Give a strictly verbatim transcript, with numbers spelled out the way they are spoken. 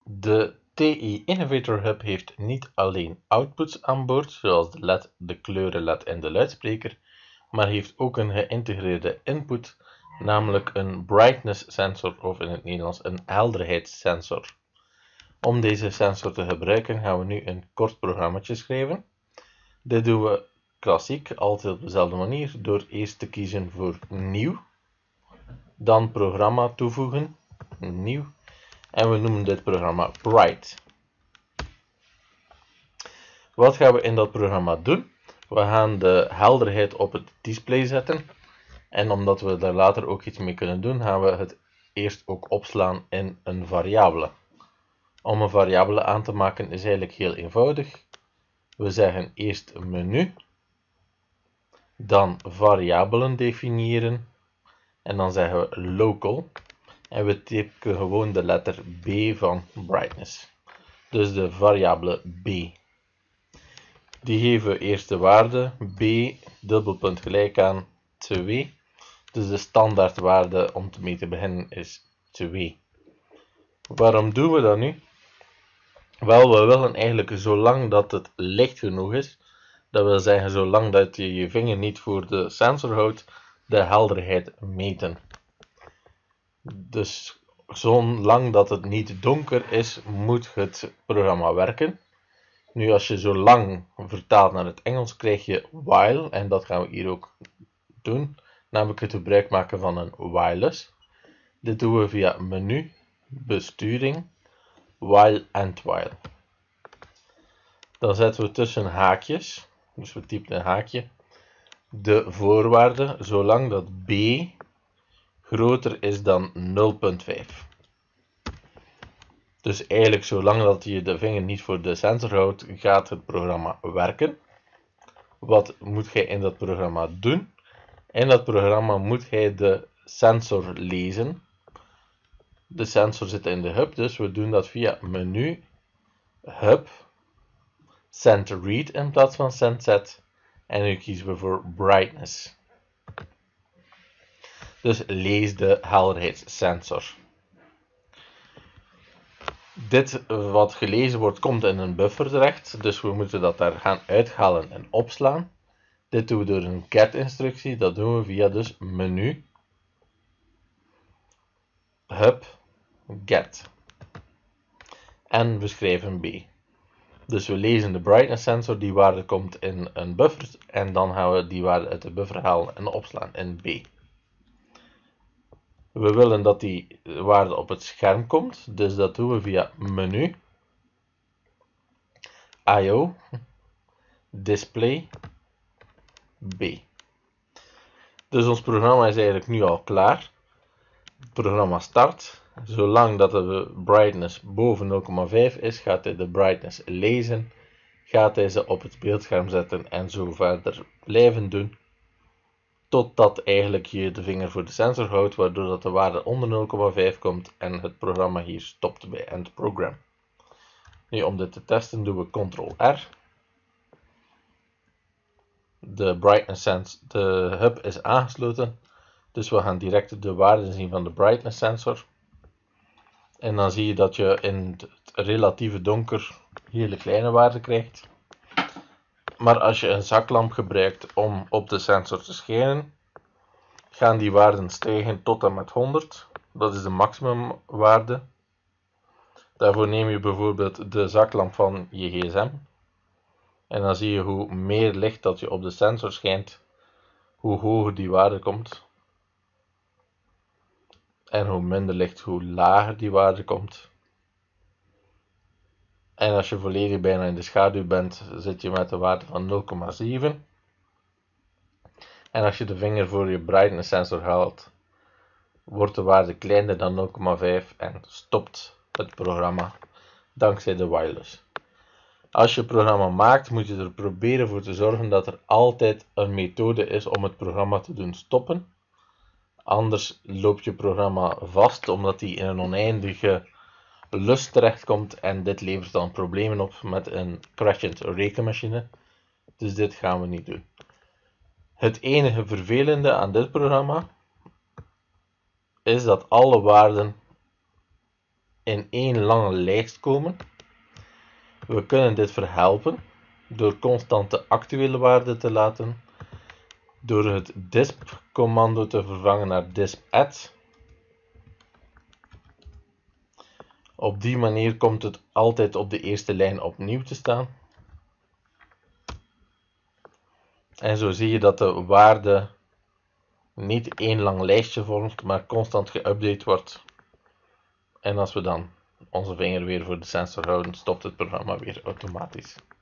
De T I Innovator Hub heeft niet alleen outputs aan boord, zoals de L E D, de kleuren L E D en de luidspreker, maar heeft ook een geïntegreerde input, namelijk een brightness sensor of in het Nederlands een helderheidssensor. Om deze sensor te gebruiken gaan we nu een kort programmaatje schrijven. Dit doen we klassiek, altijd op dezelfde manier, door eerst te kiezen voor nieuw, dan programma toevoegen, nieuw, en we noemen dit programma Bright. Wat gaan we in dat programma doen? We gaan de helderheid op het display zetten. En omdat we daar later ook iets mee kunnen doen, gaan we het eerst ook opslaan in een variabele. Om een variabele aan te maken is eigenlijk heel eenvoudig. We zeggen eerst menu, dan variabelen definiëren en dan zeggen we local. En we typen gewoon de letter B van brightness. Dus de variabele B. Die geven we eerst de waarde B, dubbelpunt gelijk aan twee. Dus de standaardwaarde om mee te beginnen is twee. Waarom doen we dat nu? Wel, we willen eigenlijk zolang dat het licht genoeg is, dat wil zeggen zolang dat je je vinger niet voor de sensor houdt, de helderheid meten. Dus zolang dat het niet donker is, moet het programma werken. Nu, als je zo lang vertaalt naar het Engels, krijg je while, en dat gaan we hier ook doen, namelijk het gebruik maken van een wireless. Dit doen we via menu, besturing, while and while. Dan zetten we tussen haakjes, dus we typen een haakje, de voorwaarde, zolang dat B groter is dan nul punt vijf. Dus eigenlijk zolang dat je de vinger niet voor de sensor houdt, gaat het programma werken. Wat moet jij in dat programma doen? In dat programma moet hij de sensor lezen. De sensor zit in de hub, dus we doen dat via menu, hub, send read in plaats van send set. En nu kiezen we voor brightness. Dus lees de helderheidssensor. Dit wat gelezen wordt, komt in een buffer terecht, dus we moeten dat daar gaan uithalen en opslaan. Dit doen we door een get instructie, dat doen we via dus menu, hub, get. En we schrijven B. Dus we lezen de brightness sensor, die waarde komt in een buffer, en dan gaan we die waarde uit de buffer halen en opslaan in B. We willen dat die waarde op het scherm komt, dus dat doen we via menu, I O, display, B. Dus ons programma is eigenlijk nu al klaar. Het programma start. Zolang dat de brightness boven nul komma vijf is, gaat hij de brightness lezen, gaat hij ze op het beeldscherm zetten en zo verder blijven doen. Totdat eigenlijk je de vinger voor de sensor houdt, waardoor dat de waarde onder nul komma vijf komt en het programma hier stopt bij end program. Nu, om dit te testen doen we control R. De brightness sense, de hub is aangesloten, dus we gaan direct de waarde zien van de brightness sensor. En dan zie je dat je in het relatieve donker hele kleine waarden krijgt. Maar als je een zaklamp gebruikt om op de sensor te schijnen, gaan die waarden stijgen tot en met honderd. Dat is de maximumwaarde. Daarvoor neem je bijvoorbeeld de zaklamp van je gsm. En dan zie je hoe meer licht dat je op de sensor schijnt, hoe hoger die waarde komt. En hoe minder licht, hoe lager die waarde komt. En als je volledig bijna in de schaduw bent, zit je met de waarde van nul komma zeven. En als je de vinger voor je brightness sensor haalt, wordt de waarde kleiner dan nul komma vijf en stopt het programma dankzij de wireless. Als je het programma maakt, moet je er proberen voor te zorgen dat er altijd een methode is om het programma te doen stoppen. Anders loopt je programma vast, omdat hij in een oneindige lus terechtkomt en dit levert dan problemen op met een crashend rekenmachine. Dus dit gaan we niet doen. Het enige vervelende aan dit programma is dat alle waarden in één lange lijst komen. We kunnen dit verhelpen door constant de actuele waarde te laten, door het disp-commando te vervangen naar disp-add. Op die manier komt het altijd op de eerste lijn opnieuw te staan. En zo zie je dat de waarde niet één lang lijstje vormt, maar constant geüpdate wordt. En als we dan onze vinger weer voor de sensor houden, stopt het programma weer automatisch.